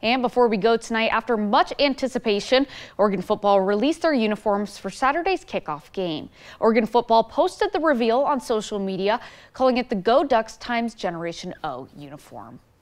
And before we go tonight, after much anticipation, Oregon football released their uniforms for Saturday's kickoff game. Oregon football posted the reveal on social media, calling it the Go Ducks x Generation O uniform.